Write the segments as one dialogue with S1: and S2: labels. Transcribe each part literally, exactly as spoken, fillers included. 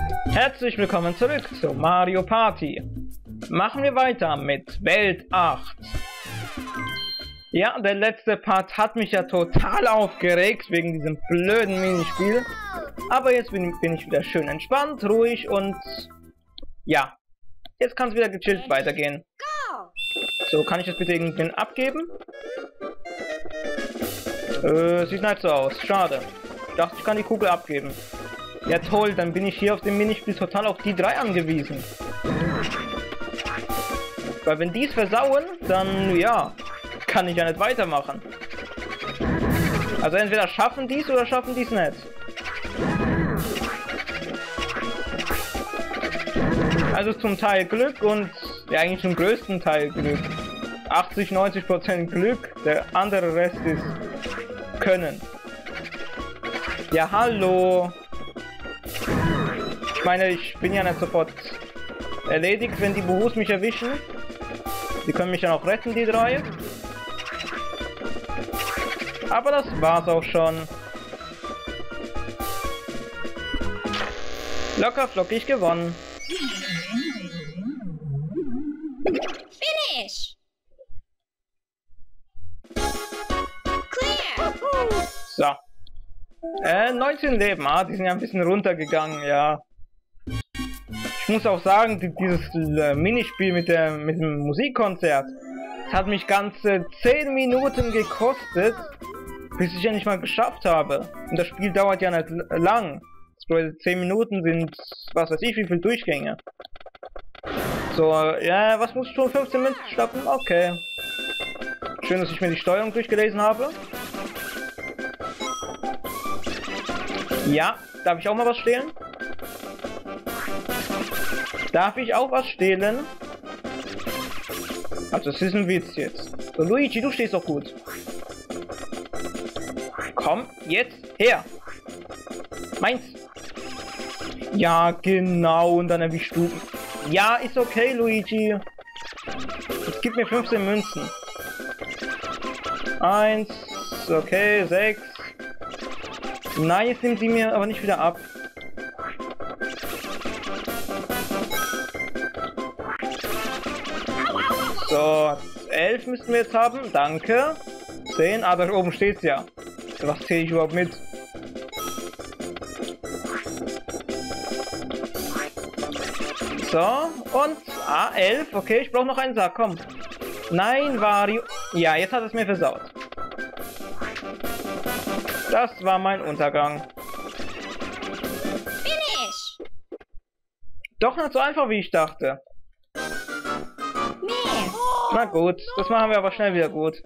S1: Herzlich willkommen zurück zu Mario Party. Machen wir weiter mit Welt acht. Ja, der letzte Part hat mich ja total aufgeregt wegen diesem blöden Minispiel. Aber jetzt bin, bin ich wieder schön entspannt, ruhig und ja, jetzt kann es wieder gechillt weitergehen. So, kann ich das bitte irgendwen abgeben? Äh, sieht nicht so aus. Schade. Ich dachte, ich kann die Kugel abgeben. Ja toll, dann bin ich hier auf dem Minispiel total auf die drei angewiesen. Weil wenn die es versauen, dann ja, kann ich ja nicht weitermachen. Also entweder schaffen die es oder schaffen die es nicht. Also zum Teil Glück und ja eigentlich zum größten Teil Glück. achtzig, neunzig Prozent Glück, der andere Rest ist Können. Ja hallo. Ich meine, ich bin ja nicht sofort erledigt, wenn die Buhus mich erwischen. Die können mich dann auch retten, die drei. Aber das war's auch schon. Locker flockig gewonnen.
S2: Finish. Clear.
S1: So. Äh, neunzehn Leben, ah, die sind ja ein bisschen runtergegangen, ja. Ich muss auch sagen, die, dieses äh, Minispiel mit, der, mit dem Musikkonzert, das hat mich ganze zehn Minuten gekostet, bis ich ja nicht mal geschafft habe. Und das Spiel dauert ja nicht lang. zehn Minuten sind, was weiß ich, wie viele Durchgänge. So, ja, was muss ich tun? fünfzehn Minuten stoppen? Okay. Schön, dass ich mir die Steuerung durchgelesen habe. Ja, darf ich auch mal was stehlen? Darf ich auch was stehlen? Also es ist ein Witz jetzt. So, Luigi, du stehst doch gut. Komm, jetzt her. Meins. Ja, genau, und dann erwischst du. Ja, ist okay, Luigi. Jetzt gib mir fünfzehn Münzen. Eins, okay, sechs. Nein, jetzt nimmt sie mir aber nicht wieder ab. So, elf müssten wir jetzt haben. Danke. zehn, ah, da oben steht's ja. Was zähle ich überhaupt mit? So, und ah, elf. Okay, ich brauche noch einen Sack, komm. Nein, Wario. Ja, jetzt hat es mir versaut. Das war mein Untergang.
S2: Finish.
S1: Doch nicht so einfach, wie ich dachte.
S2: Miss.
S1: Na gut, das machen wir aber schnell wieder gut.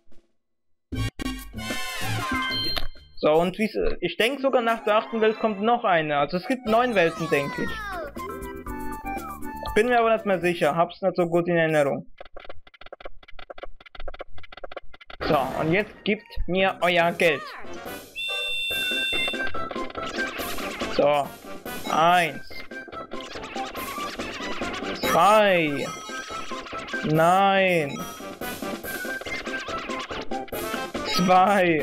S1: So, und wie ich denke sogar nach der achten Welt kommt noch eine. Also es gibt neun Welten, denke ich. Bin mir aber nicht mehr sicher, hab's nicht so gut in Erinnerung. So, und jetzt gebt mir euer Geld. So, eins. Zwei. Nein. Zwei.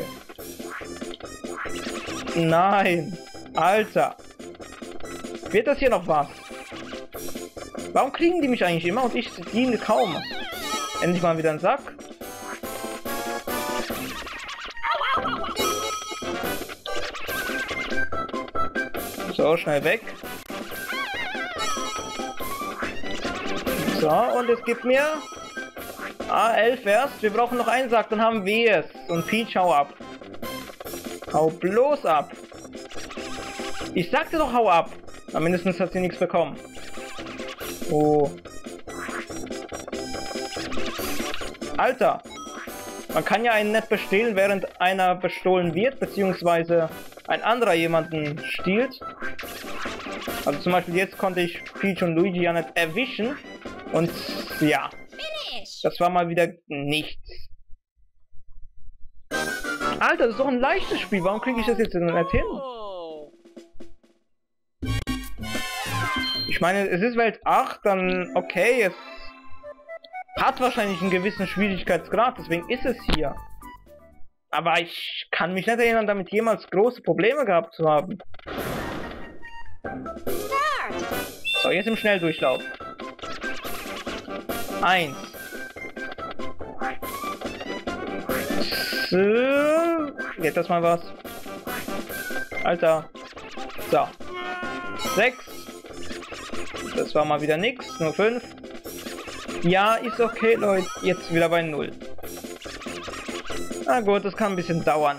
S1: Nein. Alter. Wird das hier noch was? Warum kriegen die mich eigentlich immer und ich die kaum? Endlich mal wieder einen Sack. So, schnell weg. So, und es gibt mir... Ah, elf erst. Wir brauchen noch einen Sack, dann haben wir es. Und Peach, hau ab. Hau bloß ab. Ich sagte doch, hau ab. Aber mindestens hat sie nichts bekommen. Oh. Alter. Man kann ja einen nicht bestehlen, während einer bestohlen wird, beziehungsweise ein anderer jemanden stiehlt. Also zum Beispiel jetzt konnte ich Peach und Luigi ja nicht erwischen. Und ja, das war mal wieder nichts. Alter, das ist doch ein leichtes Spiel. Warum kriege ich das jetzt nicht hin? Ich meine, es ist Welt acht, dann okay, es hat wahrscheinlich einen gewissen Schwierigkeitsgrad, deswegen ist es hier. Aber ich kann mich nicht erinnern, damit jemals große Probleme gehabt zu haben. So, jetzt im Schnelldurchlauf. Eins. So. Jetzt das mal was. Alter. So. Sechs. Das war mal wieder nix. Nur fünf. Ja, ist okay, Leute. Jetzt wieder bei null. Na gut, das kann ein bisschen dauern.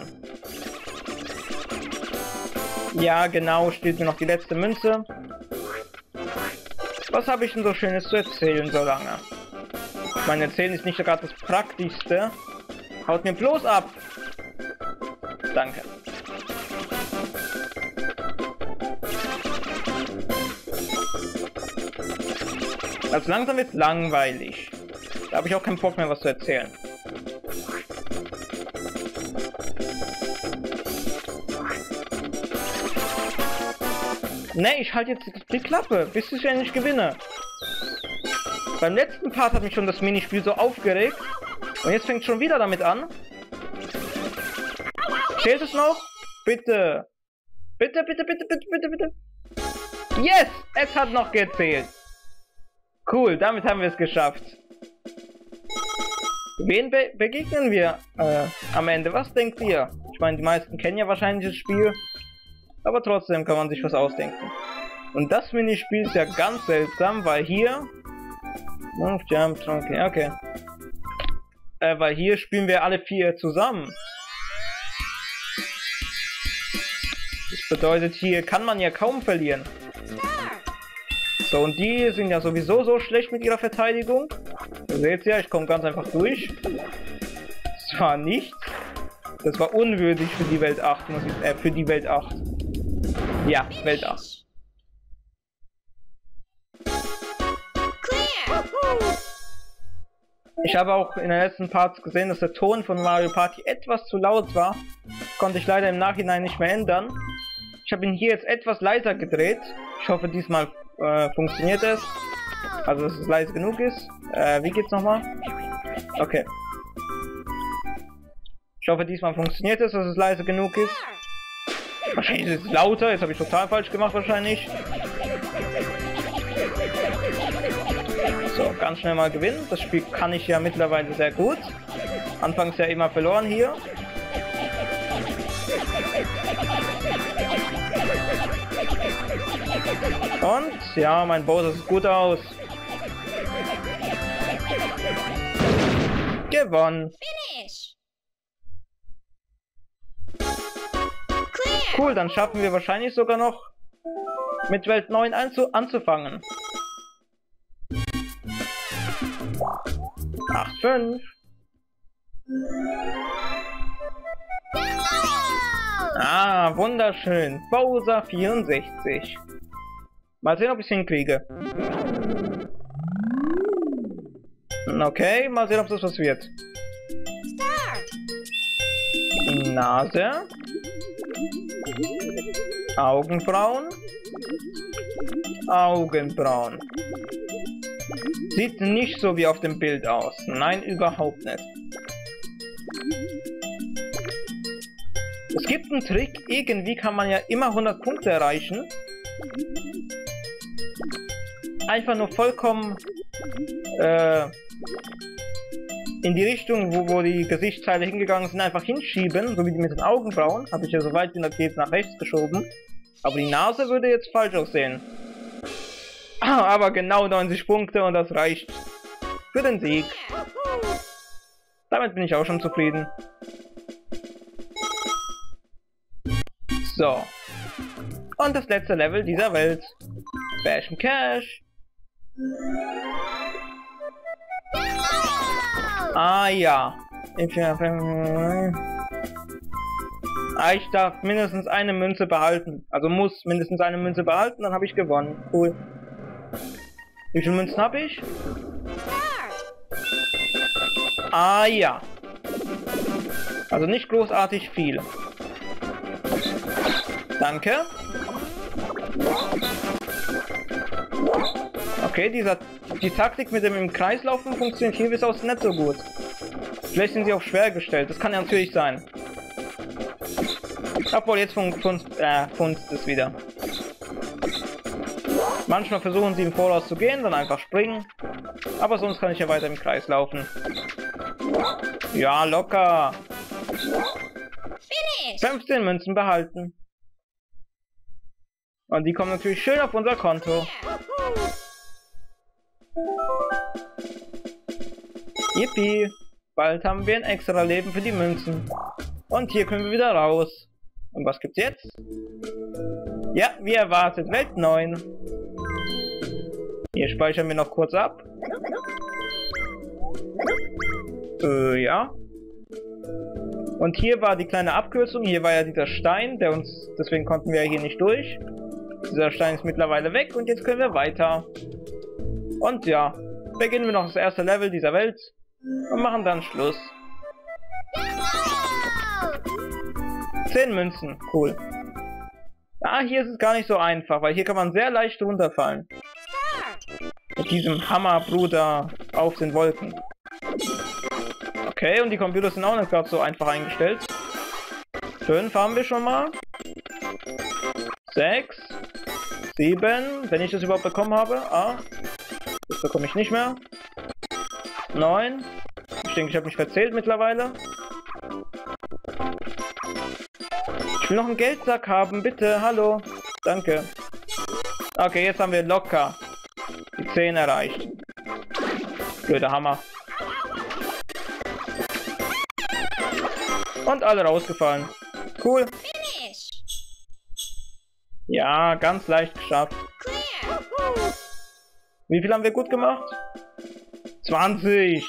S1: Ja, genau, steht mir noch die letzte Münze. Was habe ich denn so Schönes zu erzählen so lange? Mein Erzählen ist nicht gerade das Praktischste. Haut mir bloß ab. Danke. Also langsam wird langweilig. Da habe ich auch keinen Bock mehr, was zu erzählen. Ne, ich halte jetzt die Klappe, bis ich endlich gewinne. Beim letzten Part hat mich schon das Minispiel so aufgeregt. Und jetzt fängt schon wieder damit an. Zählt es noch? Bitte. Bitte, bitte, bitte, bitte, bitte, bitte. Yes! Es hat noch gezählt. Cool, damit haben wir es geschafft. Wen be begegnen wir äh, am Ende? Was denkt ihr? Ich meine, die meisten kennen ja wahrscheinlich das Spiel. Aber trotzdem kann man sich was ausdenken. Und das Minispiel ist ja ganz seltsam, weil hier... Move, Jump, okay, okay. Äh, weil hier spielen wir alle vier zusammen. Das bedeutet, hier kann man ja kaum verlieren. So, und die sind ja sowieso so schlecht mit ihrer Verteidigung. Ihr seht ja, ich komme ganz einfach durch. Das war nichts. Das war unwürdig für die Welt acht, muss ich, äh, für die Welt acht. Ja, Welt acht. Ich habe auch in den letzten Parts gesehen, dass der Ton von Mario Party etwas zu laut war. Konnte ich leider im Nachhinein nicht mehr ändern. Ich habe ihn hier jetzt etwas leiser gedreht. Ich hoffe, diesmal äh, funktioniert es. Also, dass es leise genug ist. Äh, wie geht's nochmal? Okay. Ich hoffe, diesmal funktioniert es, dass es leise genug ist. Wahrscheinlich ist es lauter. Jetzt habe ich total falsch gemacht, wahrscheinlich. So, ganz schnell mal gewinnen. Das Spiel kann ich ja mittlerweile sehr gut. Anfangs ja immer verloren hier. Und, ja, mein Bowser sieht gut aus. Gewonnen. Cool, dann schaffen wir wahrscheinlich sogar noch mit Welt neun anzu anzufangen. acht fünf. Ah, wunderschön. Bowser vierundsechzig. Mal sehen, ob ich es hinkriege. Okay, mal sehen, ob das was wird. Nase. Augenbrauen. Augenbrauen. Sieht nicht so wie auf dem Bild aus. Nein, überhaupt nicht. Es gibt einen Trick. Irgendwie kann man ja immer hundert Punkte erreichen. Einfach nur vollkommen äh, in die Richtung, wo, wo die Gesichtsteile hingegangen sind, einfach hinschieben. So wie mit den Augenbrauen. Habe ich ja so weit wie das geht nach rechts geschoben. Aber die Nase würde jetzt falsch aussehen. Aber genau neunzig Punkte und das reicht für den Sieg. Damit bin ich auch schon zufrieden. So. Und das letzte Level dieser Welt. Bash and Cash. Ah ja. Ich, ah, ich darf mindestens eine Münze behalten. Also muss mindestens eine Münze behalten, dann habe ich gewonnen. Cool. Wie viele Münzen habe ich? Ah ja. Also nicht großartig viel. Danke. Okay, dieser, die Taktik mit dem im Kreis laufen funktioniert hier bis aus nicht so gut. Vielleicht sind sie auch schwer gestellt. Das kann ja natürlich sein. Obwohl, jetzt funzt, äh, funzt es wieder. Manchmal versuchen sie im Voraus zu gehen, dann einfach springen. Aber sonst kann ich ja weiter im Kreis laufen. Ja, locker. fünfzehn Münzen behalten. Und die kommen natürlich schön auf unser Konto. Yippie. Bald haben wir ein extra Leben für die Münzen. Und hier können wir wieder raus. Und was gibt's jetzt? Ja, wie erwartet, Welt neun. Hier speichern wir noch kurz ab. Äh, ja. Und hier war die kleine Abkürzung. Hier war ja dieser Stein, der uns... Deswegen konnten wir ja hier nicht durch. Dieser Stein ist mittlerweile weg und jetzt können wir weiter. Und ja, beginnen wir noch das erste Level dieser Welt und machen dann Schluss. zehn Münzen, cool. Ah, hier ist es gar nicht so einfach, weil hier kann man sehr leicht runterfallen. Mit diesem Hammerbruder auf den Wolken. Okay, und die Computer sind auch nicht gerade so einfach eingestellt. fünf haben wir schon mal. sechs. sieben. Wenn ich das überhaupt bekommen habe. acht. Das bekomme ich nicht mehr. neun. Ich denke, ich habe mich verzählt mittlerweile. Ich will noch einen Geldsack haben, bitte. Hallo. Danke. Okay, jetzt haben wir locker die zehn erreicht. Blöder Hammer. Und alle rausgefallen. Cool. Ja, ganz leicht geschafft. Wie viel haben wir gut gemacht? zwanzig.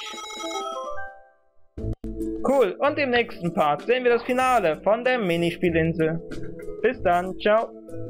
S1: Cool. Und im nächsten Part sehen wir das Finale von der Minispielinsel. Bis dann. Ciao.